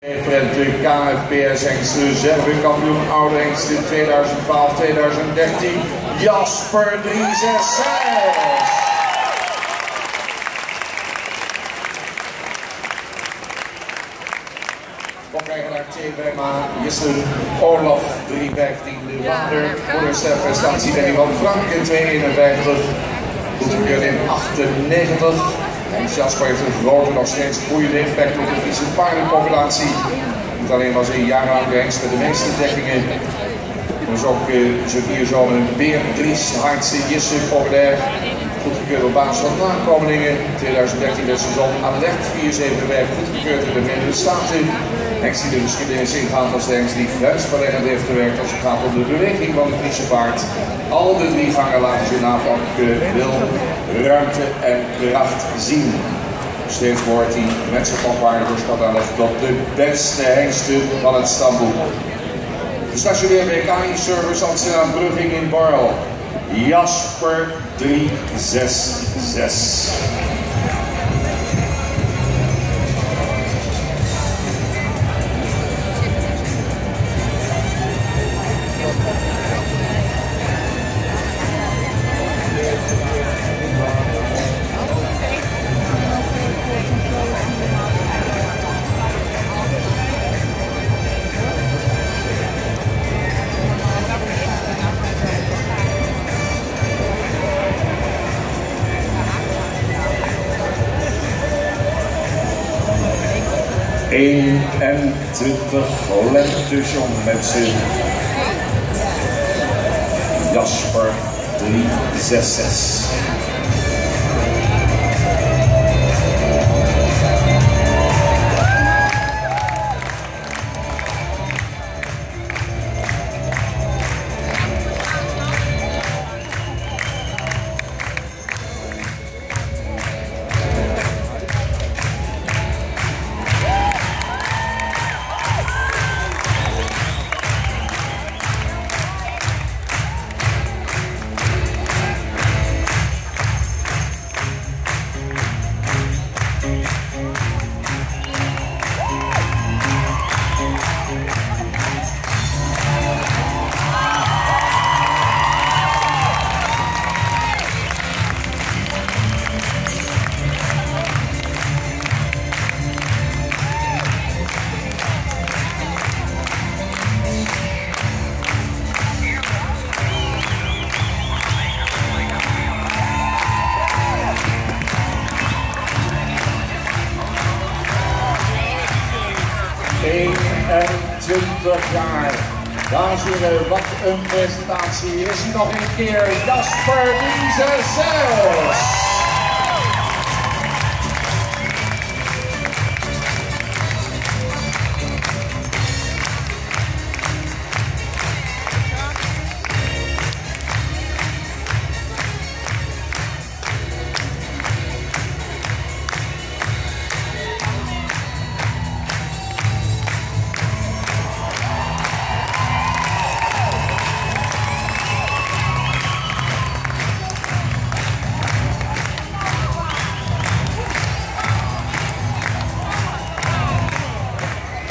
De KFPS hengsten reservekampioen oude hengsten 2012-2013 Jasper 366. Oprijgenaar Thema Jessen Olaf 315 de vader. Moederste prestatie ben van Frank in 251. Goedgekeurd in 98. En Jasper heeft een grote, nog steeds groeiende impact op de Friese paardenpopulatie. Niet alleen was hij jarenlang de hengst met de meeste dekkingen. Dus ook zijn vier zonen Beatrice, Heintse, Jesse populair. Goedgekeurd op basis van nakomelingen. In 2013 werd zijn zoon Alert 475 goedgekeurd in de Verenigde Staten. Hengst die de geschiedenis ingaat als de hengst die grensverleggend heeft gewerkt als het gaat om de beweging van het Friese paard. Al de drie gangen laten ze aanval wil, ruimte en kracht zien. Steeds wordt hij met zijn popwaardebeschat aanlegd op de beste hengsten van het stamboek. Gestationeerd bij KI-service Amsterdam-Brugging in Barl. Jasper 366. En 20 lentejong met z'n Jasper 366. En 20 jaar. Dames en heren, wat een presentatie. Is hij nog een keer Jasper 366.